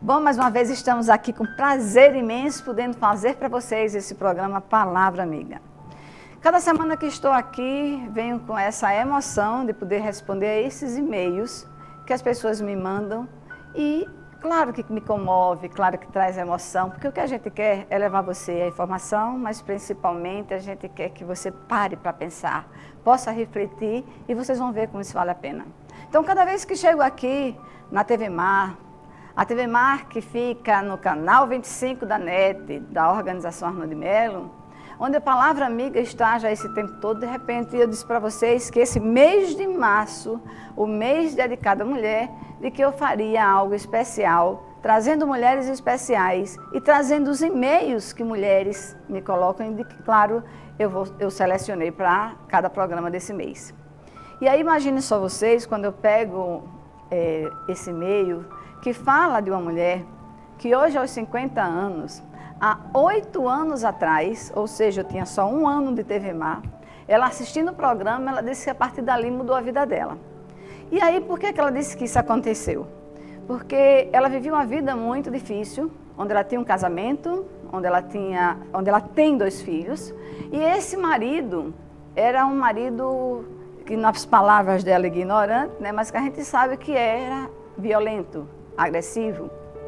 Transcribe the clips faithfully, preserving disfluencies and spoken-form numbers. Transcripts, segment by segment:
Bom, mais uma vez estamos aqui com prazer imenso, podendo fazer para vocês esse programa Palavra Amiga. Cada semana que estou aqui, venho com essa emoção de poder responder a esses e-mails que as pessoas me mandam e, claro que me comove, claro que traz emoção, porque o que a gente quer é levar você a informação, mas principalmente a gente quer que você pare para pensar, possa refletir e vocês vão ver como isso vale a pena. Então, cada vez que chego aqui na T V Mar, a T V Mar que fica no canal vinte e cinco da NET, da Organização Arnold de Mello, onde a Palavra Amiga está já esse tempo todo, de repente eu disse para vocês que esse mês de março, o mês dedicado à mulher, de que eu faria algo especial, trazendo mulheres especiais e trazendo os e-mails que mulheres me colocam e de que, claro, eu, vou, eu selecionei para cada programa desse mês. E aí imagine só vocês, quando eu pego é, esse e-mail, que fala de uma mulher que hoje aos cinquenta anos, há oito anos atrás, ou seja, eu tinha só um ano de T V Mar, ela assistindo o programa, ela disse que a partir dali mudou a vida dela. E aí, por que que ela disse que isso aconteceu? Porque ela vivia uma vida muito difícil, onde ela tinha um casamento, onde ela, tinha, onde ela tem dois filhos, e esse marido era um marido que, nas palavras dela, ignorante, né, mas que a gente sabe que era violento, agressivo,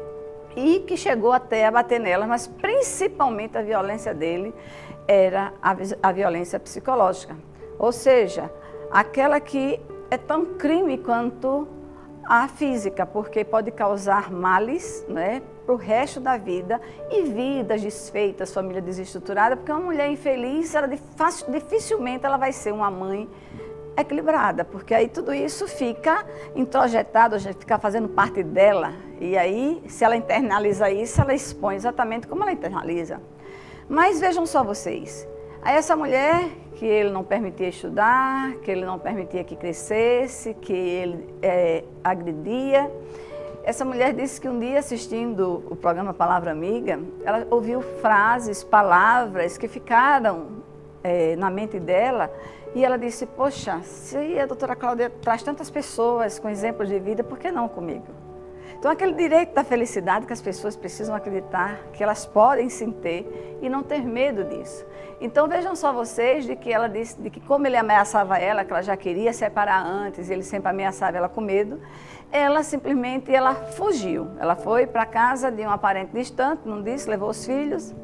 e que chegou até a bater nela, mas principalmente a violência dele era a, a violência psicológica, ou seja, aquela que é tão crime quanto a física, porque pode causar males, né, para o resto da vida e vidas desfeitas, família desestruturada, porque uma mulher infeliz, ela dificilmente ela vai ser uma mãe equilibrada, porque aí tudo isso fica introjetado, fica fazendo parte dela, e aí se ela internaliza isso, ela expõe exatamente como ela internaliza. Mas vejam só vocês, aí essa mulher que ele não permitia estudar, que ele não permitia que crescesse, que ele é, agredia, essa mulher disse que um dia assistindo o programa Palavra Amiga, ela ouviu frases, palavras que ficaram é, na mente dela. E ela disse, poxa, se a doutora Cláudia traz tantas pessoas com exemplos de vida, por que não comigo? Então, aquele direito da felicidade que as pessoas precisam acreditar, que elas podem sim ter e não ter medo disso. Então, vejam só vocês de que ela disse, de que como ele ameaçava ela, que ela já queria separar antes, ele sempre ameaçava ela com medo, ela simplesmente ela fugiu. Ela foi para a casa de um parente distante, não disse, levou os filhos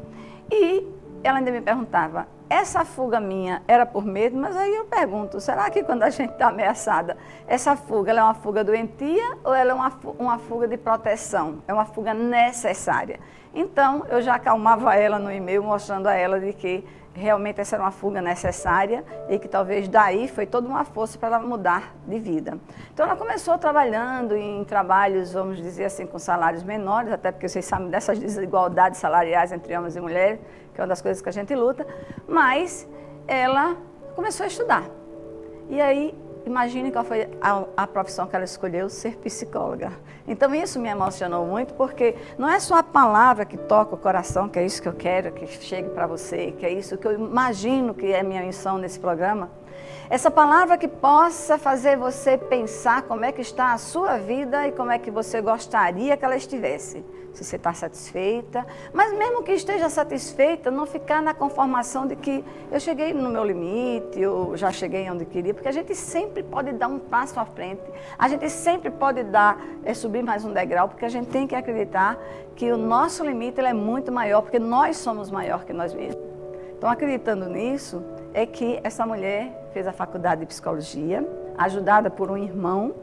e ela ainda me perguntava, essa fuga minha era por medo? Mas aí eu pergunto, será que quando a gente está ameaçada, essa fuga ela é uma fuga doentia ou ela é uma, uma fuga de proteção? É uma fuga necessária. Então, eu já acalmava ela no e-mail, mostrando a ela de que realmente essa era uma fuga necessária e que talvez daí foi toda uma força para ela mudar de vida. Então, ela começou trabalhando em trabalhos, vamos dizer assim, com salários menores, até porque vocês sabem dessas desigualdades salariais entre homens e mulheres, que é uma das coisas que a gente luta, mas ela começou a estudar. E aí, imagine qual foi a, a profissão que ela escolheu, ser psicóloga. Então isso me emocionou muito, porque não é só a palavra que toca o coração, que é isso que eu quero que chegue para você, que é isso que eu imagino que é a minha missão nesse programa. Essa palavra que possa fazer você pensar como é que está a sua vida e como é que você gostaria que ela estivesse. Se você está satisfeita, mas mesmo que esteja satisfeita, não ficar na conformação de que eu cheguei no meu limite, eu já cheguei onde queria, porque a gente sempre pode dar um passo à frente, a gente sempre pode dar, é, subir mais um degrau, porque a gente tem que acreditar que o nosso limite ele é muito maior, porque nós somos maior que nós mesmos. Então, acreditando nisso, é que essa mulher fez a faculdade de psicologia, ajudada por um irmão.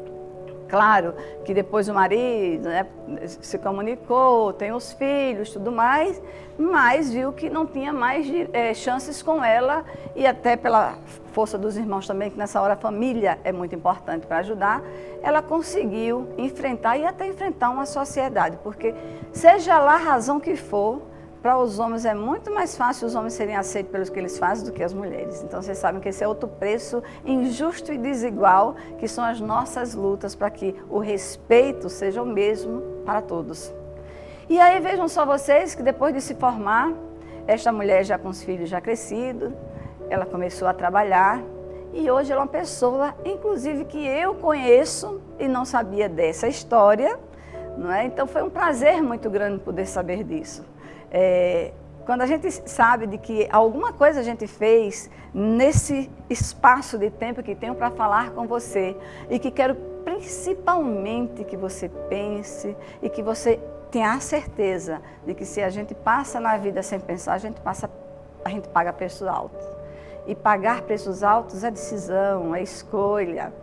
Claro que depois o marido, né, se comunicou, tem os filhos, tudo mais, mas viu que não tinha mais é, chances com ela e até pela força dos irmãos também, que nessa hora a família é muito importante para ajudar, ela conseguiu enfrentar e até enfrentar uma sociedade, porque seja lá a razão que for, para os homens é muito mais fácil os homens serem aceitos pelos que eles fazem do que as mulheres. Então, vocês sabem que esse é outro preço injusto e desigual, que são as nossas lutas para que o respeito seja o mesmo para todos. E aí, vejam só vocês que depois de se formar, esta mulher já com os filhos já crescidos, ela começou a trabalhar e hoje ela é uma pessoa, inclusive, que eu conheço e não sabia dessa história, não é? Então foi um prazer muito grande poder saber disso. É, quando a gente sabe de que alguma coisa a gente fez nesse espaço de tempo que tenho para falar com você e que quero principalmente que você pense e que você tenha a certeza de que se a gente passa na vida sem pensar, a gente, passa, a gente paga preços altos. E pagar preços altos é decisão, é escolha.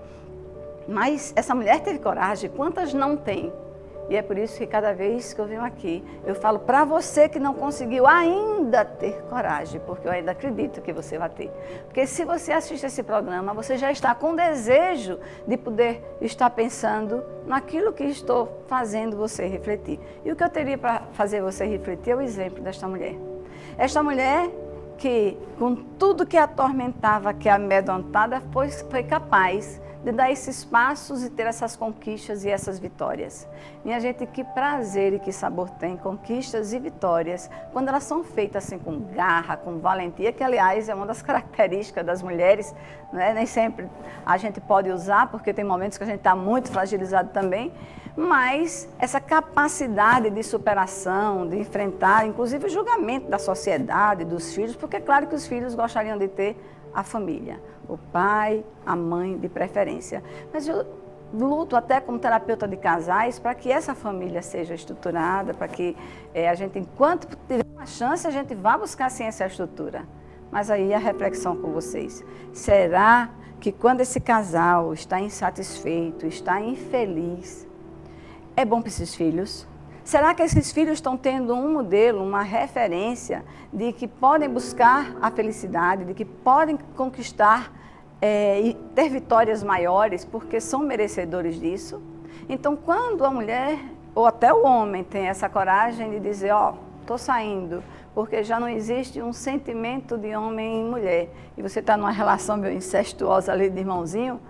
Mas essa mulher teve coragem, quantas não tem? E é por isso que cada vez que eu venho aqui, eu falo para você que não conseguiu ainda ter coragem, porque eu ainda acredito que você vai ter. Porque se você assiste esse programa, você já está com desejo de poder estar pensando naquilo que estou fazendo você refletir. E o que eu teria para fazer você refletir é o exemplo desta mulher. Esta mulher que, com tudo que a atormentava, que a amedrontava, foi, foi capaz de dar esses passos e ter essas conquistas e essas vitórias. Minha gente, que prazer e que sabor tem conquistas e vitórias quando elas são feitas assim com garra, com valentia, que aliás é uma das características das mulheres, né? Nem sempre a gente pode usar, porque tem momentos que a gente está muito fragilizado também, mas essa capacidade de superação, de enfrentar, inclusive o julgamento da sociedade, dos filhos, porque é claro que os filhos gostariam de ter a família, o pai, a mãe de preferência. Mas eu luto até como terapeuta de casais para que essa família seja estruturada, para que é, a gente, enquanto tiver uma chance, a gente vá buscar sim essa estrutura. Mas aí a reflexão com vocês. Será que quando esse casal está insatisfeito, está infeliz, é bom para esses filhos? Será que esses filhos estão tendo um modelo, uma referência de que podem buscar a felicidade, de que podem conquistar é, e ter vitórias maiores porque são merecedores disso? Então, quando a mulher ou até o homem tem essa coragem de dizer, ó, estou saindo, porque já não existe um sentimento de homem e mulher, e você está numa relação meio incestuosa ali de irmãozinho,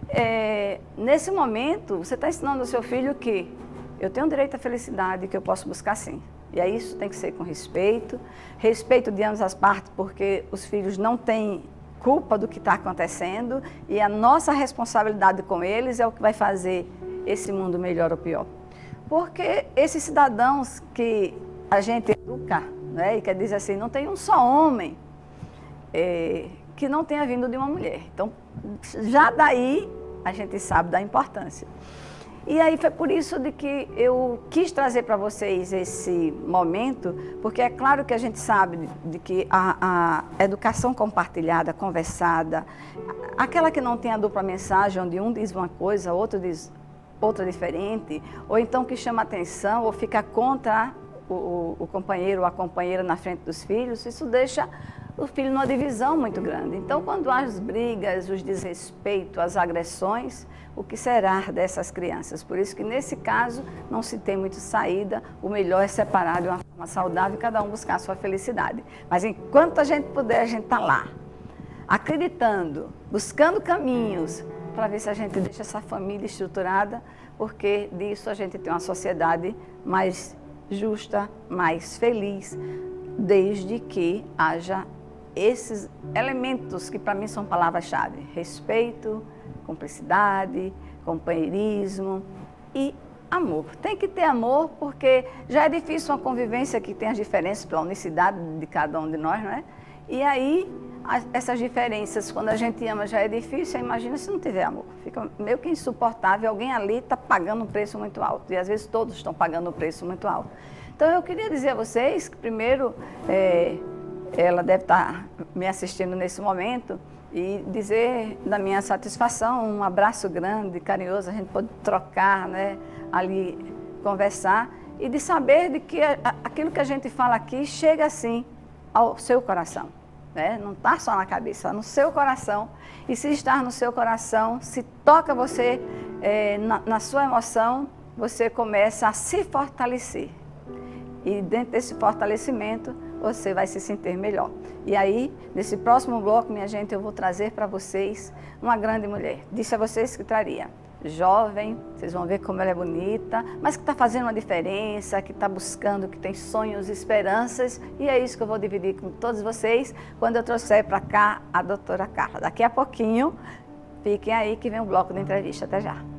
é, nesse momento você está ensinando ao seu filho que eu tenho direito à felicidade que eu posso buscar sim. E aí isso tem que ser com respeito, respeito de ambas as partes, porque os filhos não têm culpa do que está acontecendo e a nossa responsabilidade com eles é o que vai fazer esse mundo melhor ou pior. Porque esses cidadãos que a gente educa, né, e quer dizer assim, não tem um só homem é, que não tenha vindo de uma mulher. Então, já daí a gente sabe da importância. E aí foi por isso de que eu quis trazer para vocês esse momento, porque é claro que a gente sabe de, de que a, a educação compartilhada, conversada, aquela que não tem a dupla mensagem, onde um diz uma coisa, outro diz outra diferente, ou então que chama atenção, ou fica contra o, o, o companheiro ou a companheira na frente dos filhos, isso deixa o filho numa divisão muito grande. Então, quando há as brigas, os desrespeitos, as agressões, o que será dessas crianças? Por isso que, nesse caso, não se tem muito saída, o melhor é separar de uma forma saudável e cada um buscar a sua felicidade. Mas, enquanto a gente puder, a gente está lá, acreditando, buscando caminhos, para ver se a gente deixa essa família estruturada, porque disso a gente tem uma sociedade mais justa, mais feliz, desde que haja esses elementos que para mim são palavras-chave: respeito, cumplicidade, companheirismo e amor. Tem que ter amor, porque já é difícil uma convivência que tem as diferenças pela unicidade de cada um de nós, não é? E aí, as, essas diferenças, quando a gente ama, já é difícil, imagina se não tiver amor. Fica meio que insuportável, alguém ali está pagando um preço muito alto, e às vezes todos estão pagando um preço muito alto. Então, eu queria dizer a vocês que, primeiro, é, ela deve estar me assistindo nesse momento e dizer da minha satisfação, um abraço grande, carinhoso, a gente pode trocar, né, ali, conversar, e de saber de que a, aquilo que a gente fala aqui chega, assim, ao seu coração, né? Não está só na cabeça, está no seu coração, e se estar no seu coração, se toca você é, na, na sua emoção, você começa a se fortalecer. E dentro desse fortalecimento, você vai se sentir melhor. E aí, nesse próximo bloco, minha gente, eu vou trazer para vocês uma grande mulher. Disse a vocês que traria. Jovem, vocês vão ver como ela é bonita, mas que está fazendo uma diferença, que está buscando, que tem sonhos, esperanças. E é isso que eu vou dividir com todos vocês quando eu trouxer para cá a doutora Carla. Daqui a pouquinho, fiquem aí que vem um bloco de entrevista. Até já.